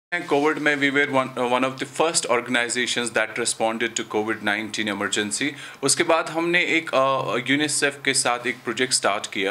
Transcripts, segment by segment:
COVID में we were one of the first organizations that responded to COVID-19 emergency. उसके बाद हमने एक यूनिसेफ के साथ एक प्रोजेक्ट स्टार्ट किया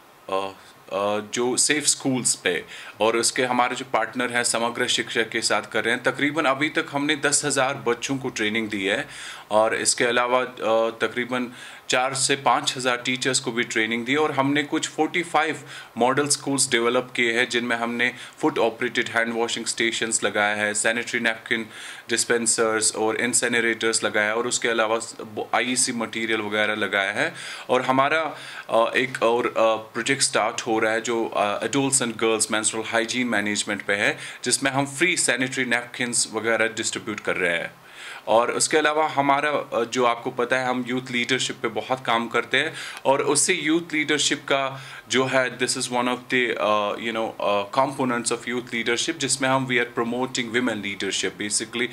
जो सेफ स्कूल्स पे, और उसके हमारे जो पार्टनर हैं समग्र शिक्षा के साथ कर रहे हैं। तकरीबन अभी तक हमने 10,000 बच्चों को ट्रेनिंग दी है, और इसके अलावा तकरीबन 4 से 5,000 टीचर्स को भी ट्रेनिंग दी, और हमने कुछ 45 मॉडल स्कूल्स डेवलप किए हैं जिनमें हमने foot operated hand washing stations लगाया है, सैनिटरी नैपकिन डिस्पेंसर्स और इंसेनरेटर्स लगाया, और उसके अलावा आईईसी मटेरियल वगैरह लगाया है। और हमारा एक और प्रोजेक्ट स्टार्ट हो रहा है जो adults and girls menstrual hygiene management पे है, जिसमें हम फ्री सैनिटरी नैपकिन्स वगैरह डिस्ट्रीब्यूट कर रहे हैं। और उसके अलावा हमारा जो आपको पता है हम यूथ लीडरशिप पे बहुत काम करते हैं, और उससे यूथ लीडरशिप का जो है this is one of the components of youth leadership, जिसमें हम we are promoting women leadership basically.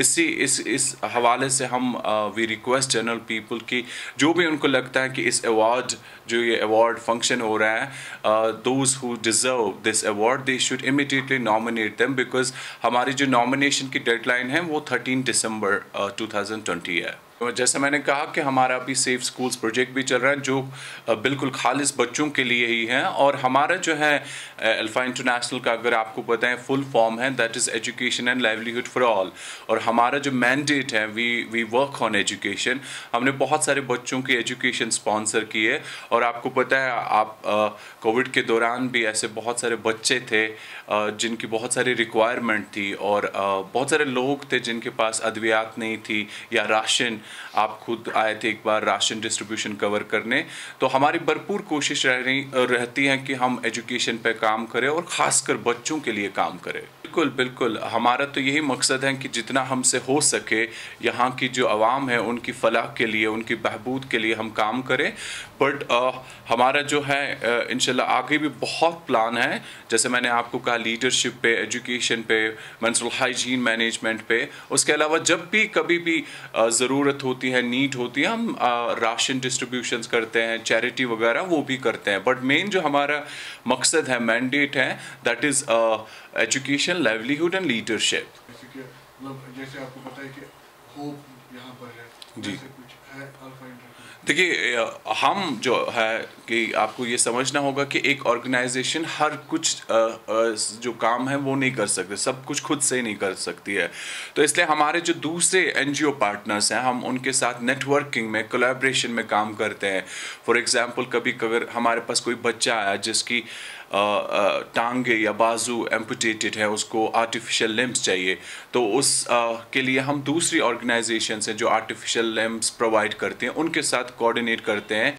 इस हवाले से हम वी रिक्वेस्ट जनरल पीपल की जो भी उनको लगता है कि इस अवार्ड जो ये अवार्ड फंक्शन हो रहा है, those who deserve this award they should immediately nominate them, because हमारी जो नॉमिनेशन की डेडलाइन है वो 13 दिसंबर 2020 है। जैसे मैंने कहा कि हमारा अभी सेफ स्कूल्स प्रोजेक्ट भी चल रहा है जो बिल्कुल खालिस बच्चों के लिए ही है, और हमारा जो है अल्फा इंटरनेशनल का अगर आपको पता है फुल फॉर्म है that is education and livelihood for all. और हमारा जो मैंडेट है वी वर्क ऑन एजुकेशन। हमने बहुत सारे बच्चों की एजुकेशन स्पॉन्सर की है, और आपको पता है आप कोविड के दौरान भी ऐसे बहुत सारे बच्चे थे जिनकी बहुत सारी रिक्वायरमेंट थी, और बहुत सारे लोग थे जिनके पास अद्वियात नहीं थी या राशन। आप खुद आए थे एक बार राशन डिस्ट्रीब्यूशन कवर करने। तो हमारी भरपूर कोशिश रहती है कि हम एजुकेशन पे काम करें और ख़ासकर बच्चों के लिए काम करें। बिल्कुल बिल्कुल, हमारा तो यही मकसद है कि जितना हमसे हो सके यहाँ की जो आवाम है उनकी फलाह के लिए, उनकी बहबूद के लिए हम काम करें। बट हमारा जो है इंशाल्लाह आगे भी बहुत प्लान है, जैसे मैंने आपको कहा लीडरशिप पे, एजुकेशन पे, मेंस्ट्रुअल हाइजीन मैनेजमेंट पे। उसके अलावा जब भी कभी भी ज़रूरत होती है, नीड होती है, हम राशन डिस्ट्रीब्यूशंस करते हैं, चैरिटी वगैरह वो भी करते हैं। बट मेन जो हमारा मकसद है, मैंडेट है, that is education, livelihood and leadership. जैसे आपको पता है कि होप यहाँ पर है जी, कुछ है अल्फा इंटरनेशनल। देखिए हम जो है कि आपको ये समझना होगा कि एक ऑर्गेनाइजेशन हर कुछ जो काम है वो नहीं कर सकते, सब कुछ खुद से नहीं कर सकती है। तो इसलिए हमारे जो दूसरे एनजीओ पार्टनर्स हैं हम उनके साथ नेटवर्किंग में, कोलैबोरेशन में काम करते हैं। फॉर एग्जांपल कभी अगर हमारे पास कोई बच्चा आया जिसकी टांगे या बाजू एम्पुटेटेड है, उसको आर्टिफिशियल लिम्स चाहिए, तो उस के लिए हम दूसरी ऑर्गेनाइजेशन हैं जो आर्टिफिशियल लिम्स प्रोवाइड करते हैं उनके साथ कोऑर्डिनेट करते हैं।